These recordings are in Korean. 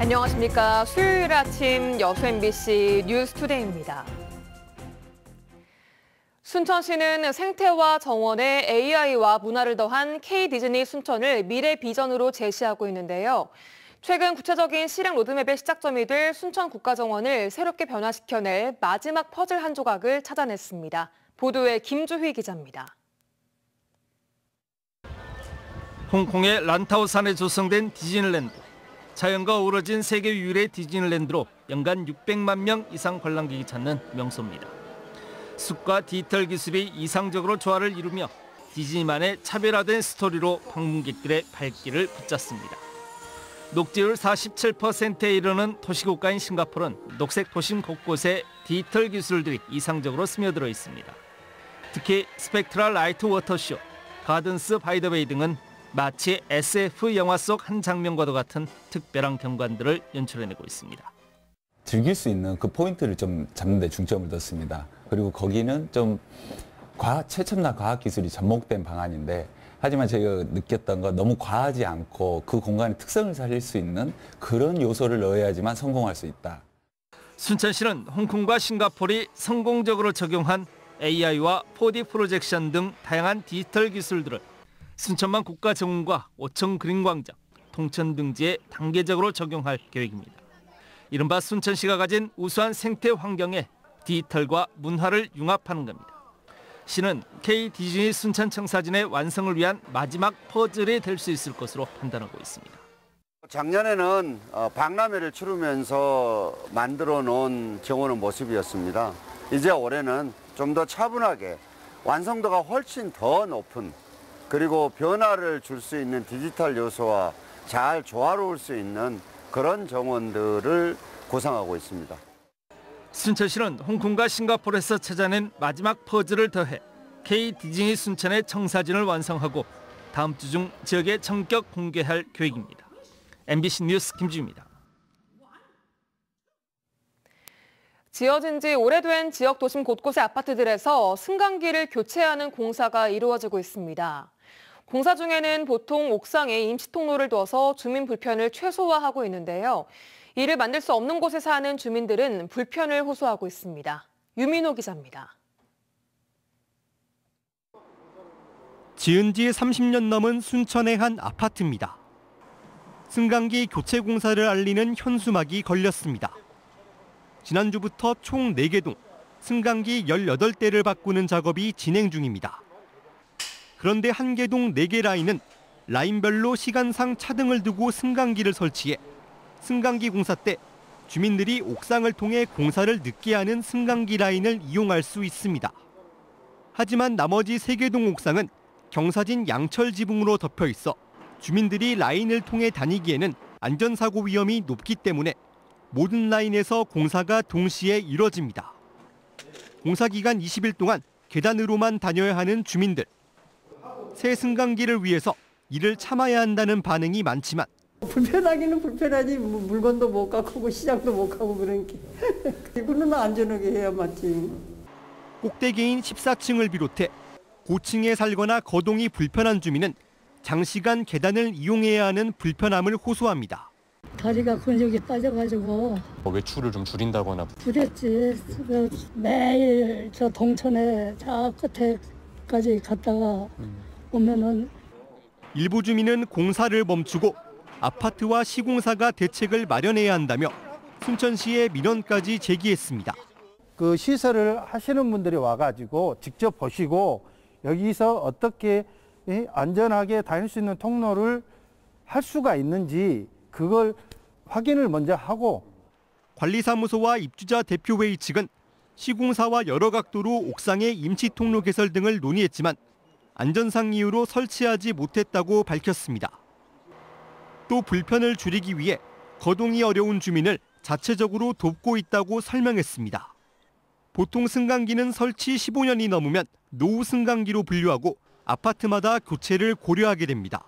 안녕하십니까. 수요일 아침 여수 MBC 뉴스투데이입니다. 순천시는 생태와 정원에 AI와 문화를 더한 K-디즈니 순천을 미래 비전으로 제시하고 있는데요. 최근 구체적인 실행 로드맵의 시작점이 될 순천 국가정원을 새롭게 변화시켜낼 마지막 퍼즐 한 조각을 찾아냈습니다. 보도에 김주휘 기자입니다. 홍콩의 란타오산에 조성된 디즈니랜드. 자연과 어우러진 세계 유일의 디즈니랜드로 연간 600만 명 이상 관람객이 찾는 명소입니다. 숲과 디지털 기술이 이상적으로 조화를 이루며 디즈니만의 차별화된 스토리로 방문객들의 발길을 붙잡습니다. 녹지율 47%에 이르는 도시국가인 싱가포르는 녹색 도심 곳곳에 디지털 기술들이 이상적으로 스며들어 있습니다. 특히 스펙트럴 라이트 워터쇼, 가든스 바이 더 베이 등은 마치 SF 영화 속 한 장면과도 같은 특별한 경관들을 연출해내고 있습니다. 즐길 수 있는 그 포인트를 좀 잡는 데 중점을 뒀습니다. 그리고 거기는 좀 최첨단 과학기술이 접목된 방안인데, 하지만 제가 느꼈던 건 너무 과하지 않고 그 공간의 특성을 살릴 수 있는 그런 요소를 넣어야지만 성공할 수 있다. 순천시는 홍콩과 싱가포르이 성공적으로 적용한 AI와 4D 프로젝션 등 다양한 디지털 기술들을 순천만 국가정원과 오청 그린광장, 통천 등지에 단계적으로 적용할 계획입니다. 이른바 순천시가 가진 우수한 생태 환경에 디지털과 문화를 융합하는 겁니다. 시는 K-디즈니 순천 청사진의 완성을 위한 마지막 퍼즐이 될 수 있을 것으로 판단하고 있습니다. 작년에는 박람회를 치르면서 만들어 놓은 정원의 모습이었습니다. 이제 올해는 좀 더 차분하게 완성도가 훨씬 더 높은, 그리고 변화를 줄 수 있는 디지털 요소와 잘 조화로울 수 있는 그런 정원들을 구상하고 있습니다. 순천시는 홍콩과 싱가포르에서 찾아낸 마지막 퍼즐을 더해 K-디즈니 순천의 청사진을 완성하고 다음 주 중 지역에 전격 공개할 계획입니다. MBC 뉴스 김주희입니다. 지어진 지 오래된 지역 도심 곳곳의 아파트들에서 승강기를 교체하는 공사가 이루어지고 있습니다. 공사 중에는 보통 옥상에 임시 통로를 둬서 주민 불편을 최소화하고 있는데요. 이를 만들 수 없는 곳에 사는 주민들은 불편을 호소하고 있습니다. 유민호 기자입니다. 지은 지 30년 넘은 순천의 한 아파트입니다. 승강기 교체 공사를 알리는 현수막이 걸렸습니다. 지난주부터 총 4개 동 승강기 18대를 바꾸는 작업이 진행 중입니다. 그런데 한 개 동 4개 라인은 라인별로 시간상 차등을 두고 승강기를 설치해 승강기 공사 때 주민들이 옥상을 통해 공사를 늦게 하는 승강기 라인을 이용할 수 있습니다. 하지만 나머지 3개 동 옥상은 경사진 양철 지붕으로 덮여 있어 주민들이 라인을 통해 다니기에는 안전사고 위험이 높기 때문에 모든 라인에서 공사가 동시에 이뤄집니다. 공사 기간 20일 동안 계단으로만 다녀야 하는 주민들. 새 승강기를 위해서 이를 참아야 한다는 반응이 많지만 불편하기는 불편하지, 물건도 못 갖고 시장도 못 가고 그러니까 이거는 안전하게 해야 맞지. 꼭대기인 14층을 비롯해 고층에 살거나 거동이 불편한 주민은 장시간 계단을 이용해야 하는 불편함을 호소합니다. 다리가 근육이 빠져가지고 외출을 좀 줄인다거나. 줄였지. 매일 저 동천에 저 끝에까지 갔다가 오면은. 일부 주민은 공사를 멈추고 아파트와 시공사가 대책을 마련해야 한다며 순천시에 민원까지 제기했습니다. 그 시설을 하시는 분들이 와가지고 직접 보시고 여기서 어떻게 안전하게 다닐 수 있는 통로를 할 수가 있는지 그걸 확인을 먼저 하고. 관리사무소와 입주자 대표회의 측은 시공사와 여러 각도로 옥상의 임시 통로 개설 등을 논의했지만 안전상 이유로 설치하지 못했다고 밝혔습니다. 또 불편을 줄이기 위해 거동이 어려운 주민을 자체적으로 돕고 있다고 설명했습니다. 보통 승강기는 설치 15년이 넘으면 노후 승강기로 분류하고 아파트마다 교체를 고려하게 됩니다.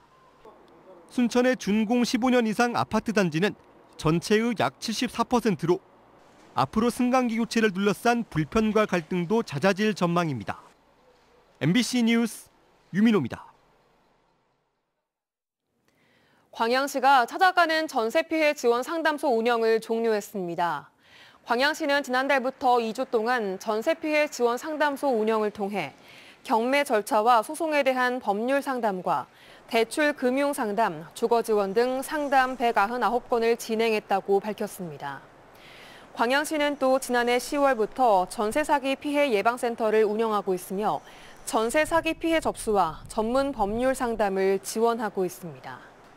순천의 준공 15년 이상 아파트 단지는 전체의 약 74%로 앞으로 승강기 교체를 둘러싼 불편과 갈등도 잦아질 전망입니다. MBC 뉴스 유민호입니다. 광양시가 찾아가는 전세 피해 지원 상담소 운영을 종료했습니다. 광양시는 지난달부터 2주 동안 전세 피해 지원 상담소 운영을 통해 경매 절차와 소송에 대한 법률 상담과 대출 금융 상담, 주거 지원 등 상담 199건을 진행했다고 밝혔습니다. 광양시는 또 지난해 10월부터 전세 사기 피해 예방센터를 운영하고 있으며 전세 사기 피해 접수와 전문 법률 상담을 지원하고 있습니다.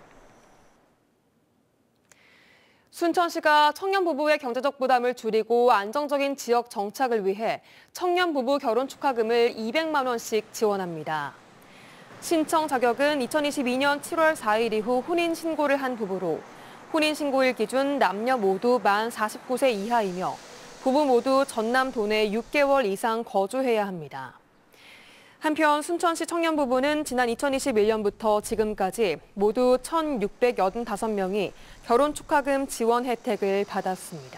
순천시가 청년 부부의 경제적 부담을 줄이고 안정적인 지역 정착을 위해 청년 부부 결혼 축하금을 200만 원씩 지원합니다. 신청 자격은 2022년 7월 4일 이후 혼인 신고를 한 부부로 혼인 신고일 기준 남녀 모두 만 49세 이하이며 부부 모두 전남 도내 6개월 이상 거주해야 합니다. 한편 순천시 청년 부부는 지난 2021년부터 지금까지 모두 1,685명이 결혼 축하금 지원 혜택을 받았습니다.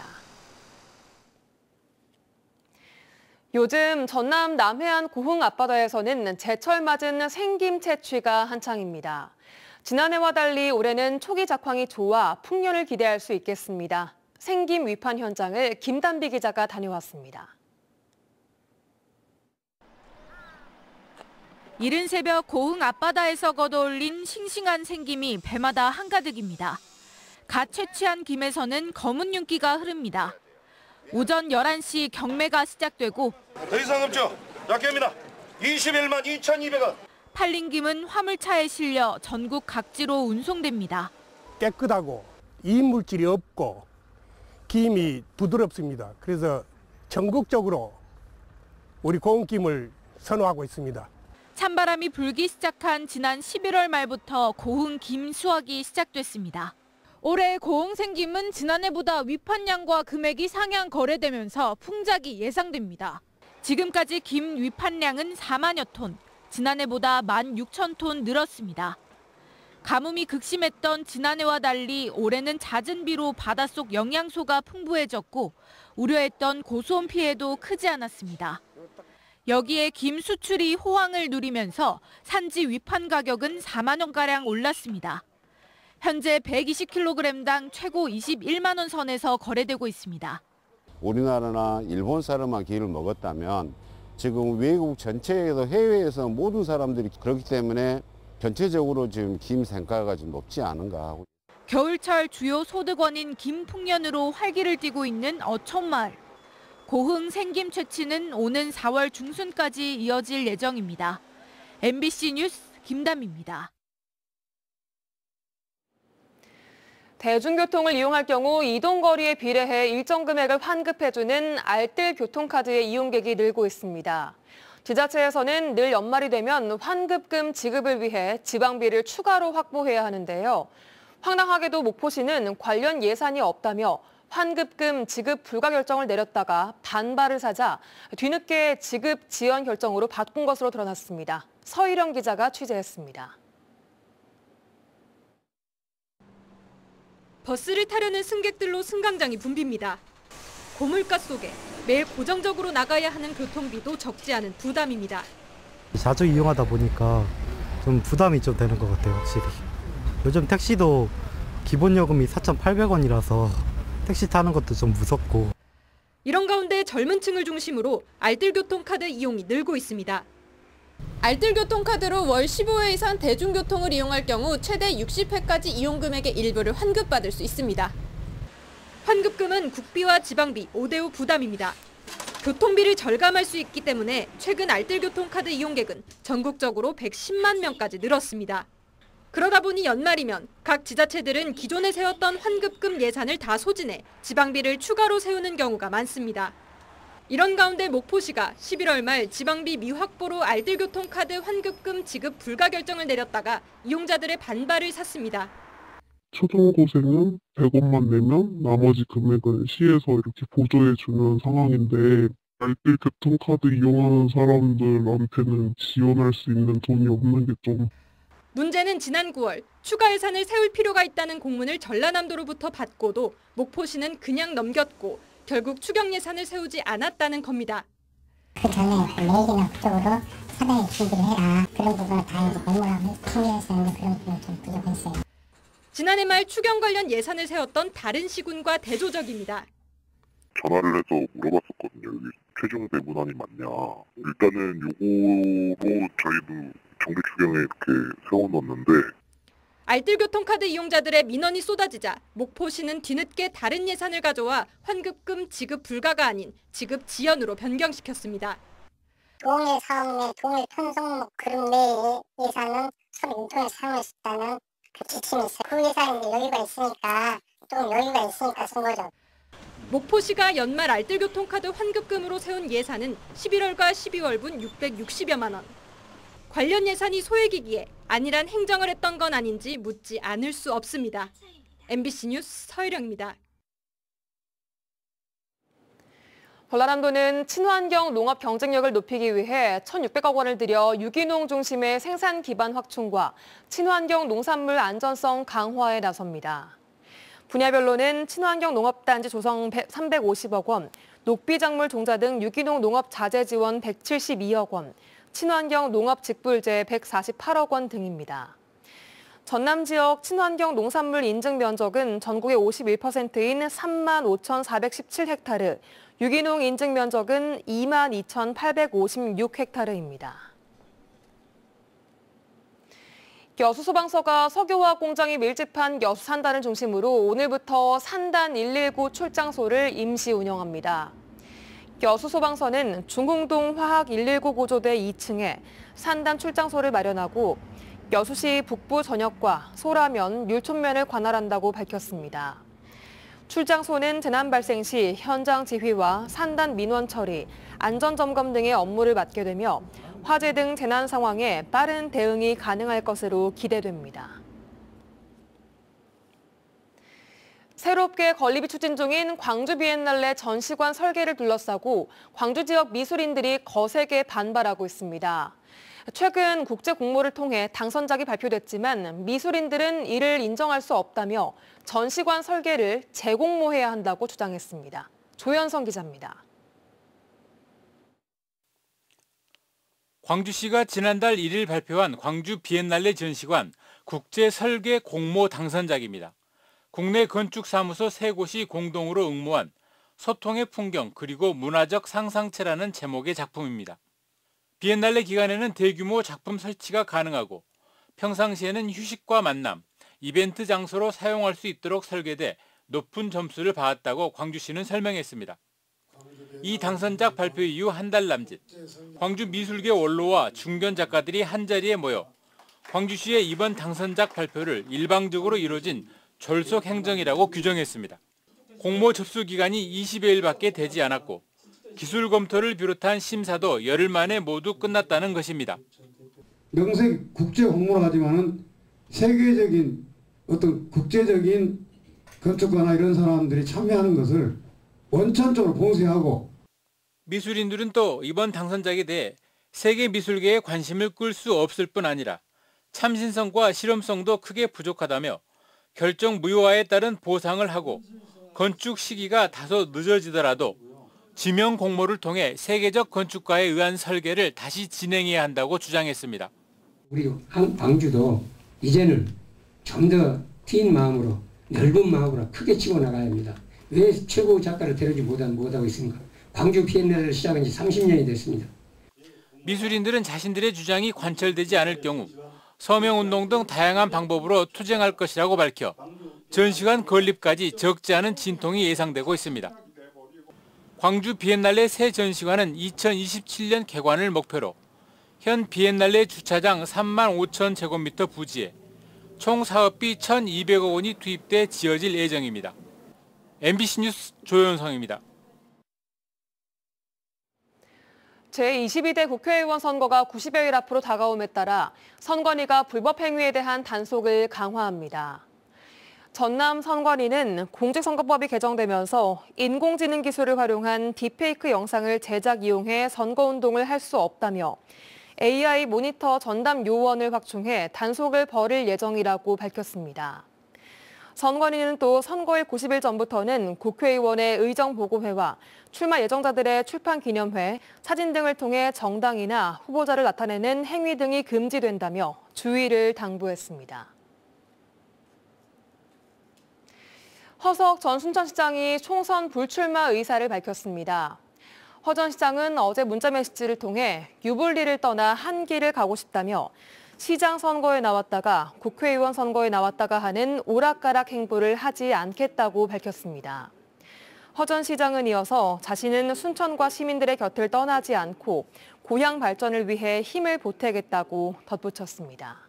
요즘 전남 남해안 고흥 앞바다에서는 제철 맞은 생김 채취가 한창입니다. 지난해와 달리 올해는 초기 작황이 좋아 풍년을 기대할 수 있겠습니다. 생김 위판 현장을 김단비 기자가 다녀왔습니다. 이른 새벽 고흥 앞바다에서 걷어올린 싱싱한 생김이 배마다 한가득입니다. 갓 채취한 김에서는 검은 윤기가 흐릅니다. 오전 11시 경매가 시작되고 더 이상 없죠. 약계입니다. 21만 2,200원. 팔린 김은 화물차에 실려 전국 각지로 운송됩니다. 깨끗하고 이물질이 없고 김이 부드럽습니다. 그래서 전국적으로 우리 고흥김을 선호하고 있습니다. 찬바람이 불기 시작한 지난 11월 말부터 고흥 김 수확이 시작됐습니다. 올해 고흥 생김은 지난해보다 위판량과 금액이 상향 거래되면서 풍작이 예상됩니다. 지금까지 김 위판량은 4만여 톤, 지난해보다 16,000톤 늘었습니다. 가뭄이 극심했던 지난해와 달리 올해는 잦은 비로 바닷속 영양소가 풍부해졌고 우려했던 고수온 피해도 크지 않았습니다. 여기에 김 수출이 호황을 누리면서 산지 위판 가격은 4만 원가량 올랐습니다. 현재 120kg당 최고 21만 원 선에서 거래되고 있습니다. 우리나라나 일본 사람만 김을 먹었다면 지금 외국 전체에서 해외에서 모든 사람들이 그렇기 때문에 전체적으로 지금 김 생가가 좀 높지 않은가. 겨울철 주요 소득원인 김 풍년으로 활기를 띠고 있는 어촌마을. 고흥 생김 채취는 오는 4월 중순까지 이어질 예정입니다. MBC 뉴스 김담입니다. 대중교통을 이용할 경우 이동거리에 비례해 일정 금액을 환급해주는 알뜰 교통카드의 이용객이 늘고 있습니다. 지자체에서는 늘 연말이 되면 환급금 지급을 위해 지방비를 추가로 확보해야 하는데요. 황당하게도 목포시는 관련 예산이 없다며 환급금 지급 불가 결정을 내렸다가 반발을 사자 뒤늦게 지급 지연 결정으로 바꾼 것으로 드러났습니다. 서희령 기자가 취재했습니다. 버스를 타려는 승객들로 승강장이 붐빕니다. 고물가 속에 매일 고정적으로 나가야 하는 교통비도 적지 않은 부담입니다. 자주 이용하다 보니까 좀 부담이 좀 되는 것 같아요, 확실히. 요즘 택시도 기본 요금이 4,800원이라서 택시 타는 것도 좀 무섭고. 이런 가운데 젊은 층을 중심으로 알뜰교통카드 이용이 늘고 있습니다. 알뜰교통카드로 월 15회 이상 대중교통을 이용할 경우 최대 60회까지 이용 금액의 일부를 환급받을 수 있습니다. 환급금은 국비와 지방비 5대5 부담입니다. 교통비를 절감할 수 있기 때문에 최근 알뜰교통카드 이용객은 전국적으로 110만 명까지 늘었습니다. 그러다 보니 연말이면 각 지자체들은 기존에 세웠던 환급금 예산을 다 소진해 지방비를 추가로 세우는 경우가 많습니다. 이런 가운데 목포시가 11월 말 지방비 미확보로 알뜰교통카드 환급금 지급 불가 결정을 내렸다가 이용자들의 반발을 샀습니다. 초중고생은 100원만 내면 나머지 금액은 시에서 이렇게 보조해주는 상황인데 알뜰교통카드 이용하는 사람들한테는 지원할 수 있는 돈이 없는 게 좀... 문제는 지난 9월 추가 예산을 세울 필요가 있다는 공문을 전라남도로부터 받고도 목포시는 그냥 넘겼고 결국 추경 예산을 세우지 않았다는 겁니다. 그 전에 메일이나 그쪽으로 사당에 준비를 해라. 그런 부분을 다 이제 메모하고 통일했었는데 그런 부분이 좀 부족했어요. 지난해 말 추경 관련 예산을 세웠던 다른 시군과 대조적입니다. 전화를 해서 물어봤었거든요. 여기 최종대 문안이 맞냐. 일단은 요거로 저희도 정기 추경에 이렇게 세워놨는데 알뜰교통카드 이용자들의 민원이 쏟아지자 목포시는 뒤늦게 다른 예산을 가져와 환급금 지급 불가가 아닌 지급 지연으로 변경시켰습니다. 동일 사업 내 동일 편성목 그룹 내의 예산은 서로 융통해서 사용할 수 있다는 그 지침이 있어요. 그 예산인데 여유가 있으니까 쓴 거죠. 목포시가 연말 알뜰교통카드 환급금으로 세운 예산은 11월과 12월분 660여만 원. 관련 예산이 소액이기에 안일한 행정을 했던 건 아닌지 묻지 않을 수 없습니다. MBC 뉴스 서유령입니다. 전라남도는 친환경 농업 경쟁력을 높이기 위해 1,600억 원을 들여 유기농 중심의 생산 기반 확충과 친환경 농산물 안전성 강화에 나섭니다. 분야별로는 친환경 농업단지 조성 350억 원, 녹비작물 종자 등 유기농 농업 자재 지원 172억 원, 친환경 농업 직불제 148억 원 등입니다. 전남 지역 친환경 농산물 인증 면적은 전국의 51%인 35,417헥타르, 유기농 인증 면적은 22,856헥타르입니다. 여수 소방서가 석유화학 공장이 밀집한 여수 산단을 중심으로 오늘부터 산단 119 출장소를 임시 운영합니다. 여수 소방서는 중흥동 화학 119 구조대 2층에 산단 출장소를 마련하고 여수시 북부 전역과 소라면, 율촌면을 관할한다고 밝혔습니다. 출장소는 재난 발생 시 현장 지휘와 산단 민원 처리, 안전점검 등의 업무를 맡게 되며 화재 등 재난 상황에 빠른 대응이 가능할 것으로 기대됩니다. 새롭게 건립이 추진 중인 광주 비엔날레 전시관 설계를 둘러싸고 광주 지역 미술인들이 거세게 반발하고 있습니다. 최근 국제 공모를 통해 당선작이 발표됐지만 미술인들은 이를 인정할 수 없다며 전시관 설계를 재공모해야 한다고 주장했습니다. 조현성 기자입니다. 광주시가 지난달 1일 발표한 광주 비엔날레 전시관 국제 설계 공모 당선작입니다. 국내 건축사무소 3곳이 공동으로 응모한 소통의 풍경 그리고 문화적 상상체라는 제목의 작품입니다. 비엔날레 기간에는 대규모 작품 설치가 가능하고 평상시에는 휴식과 만남, 이벤트 장소로 사용할 수 있도록 설계돼 높은 점수를 받았다고 광주시는 설명했습니다. 이 당선작 발표 이후 한 달 남짓, 광주 미술계 원로와 중견 작가들이 한자리에 모여 광주시의 이번 당선작 발표를 일방적으로 이루어진 졸속 행정이라고 규정했습니다. 공모 접수 기간이 20여일밖에 되지 않았고 기술 검토를 비롯한 심사도 열흘 만에 모두 끝났다는 것입니다. 명색이 국제 공모를 하지만은 세계적인 어떤 국제적인 건축가나 이런 사람들이 참여하는 것을 원천적으로 봉쇄하고 미술인들은 또 이번 당선작에 대해 세계 미술계에 관심을 끌 수 없을 뿐 아니라 참신성과 실험성도 크게 부족하다며 결정 무효화에 따른 보상을 하고 건축 시기가 다소 늦어지더라도 지명 공모를 통해 세계적 건축가에 의한 설계를 다시 진행해야 한다고 주장했습니다. 우리 광주도 이제는 좀 더 트인 마음으로 넓은 마음으로 크게 치고 나가야 합니다. 왜 최고 작가를 데려오지 못하고 있습니까? 광주 비엔날레를 시작한 지 30년이 됐습니다. 미술인들은 자신들의 주장이 관철되지 않을 경우 서명운동 등 다양한 방법으로 투쟁할 것이라고 밝혀 전시관 건립까지 적지 않은 진통이 예상되고 있습니다. 광주 비엔날레 새 전시관은 2027년 개관을 목표로 현 비엔날레 주차장 3만 5천 제곱미터 부지에 총 사업비 1,200억 원이 투입돼 지어질 예정입니다. MBC 뉴스 조현성입니다. 제22대 국회의원 선거가 90여일 앞으로 다가옴에 따라 선관위가 불법 행위에 대한 단속을 강화합니다. 전남 선관위는 공직선거법이 개정되면서 인공지능 기술을 활용한 딥페이크 영상을 제작 이용해 선거운동을 할 수 없다며 AI 모니터 전담 요원을 확충해 단속을 벌일 예정이라고 밝혔습니다. 선관위는 또 선거일 90일 전부터는 국회의원의 의정보고회와 출마 예정자들의 출판기념회, 사진 등을 통해 정당이나 후보자를 나타내는 행위 등이 금지된다며 주의를 당부했습니다. 허석 전 순천시장이 총선 불출마 의사를 밝혔습니다. 허 전 시장은 어제 문자메시지를 통해 유불리를 떠나 한 길을 가고 싶다며 시장 선거에 나왔다가 국회의원 선거에 나왔다가 하는 오락가락 행보를 하지 않겠다고 밝혔습니다. 허 전 시장은 이어서 자신은 순천과 시민들의 곁을 떠나지 않고 고향 발전을 위해 힘을 보태겠다고 덧붙였습니다.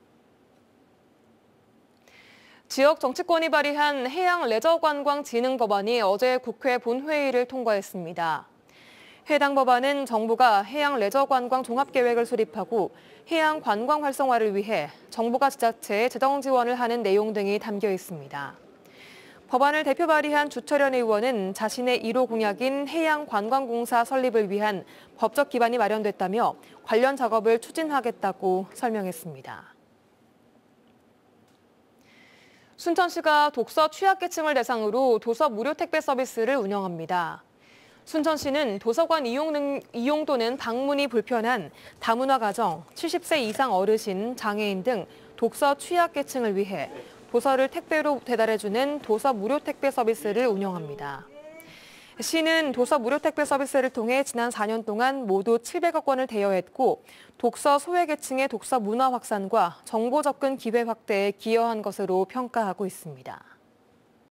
지역 정치권이 발의한 해양레저관광진흥법안이 어제 국회 본회의를 통과했습니다. 해당 법안은 정부가 해양레저관광 종합계획을 수립하고 해양 관광 활성화를 위해 정부가 지자체에 재정 지원을 하는 내용 등이 담겨 있습니다. 법안을 대표 발의한 주철현 의원은 자신의 1호 공약인 해양관광공사 설립을 위한 법적 기반이 마련됐다며 관련 작업을 추진하겠다고 설명했습니다. 순천시가 독서 취약계층을 대상으로 도서 무료 택배 서비스를 운영합니다. 순천시는 도서관 이용 또는 방문이 불편한 다문화 가정, 70세 이상 어르신, 장애인 등 독서 취약계층을 위해 도서를 택배로 배달해주는 도서 무료 택배 서비스를 운영합니다. 시는 도서 무료 택배 서비스를 통해 지난 4년 동안 모두 700억 원을 대여했고 독서 소외계층의 독서 문화 확산과 정보 접근 기회 확대에 기여한 것으로 평가하고 있습니다.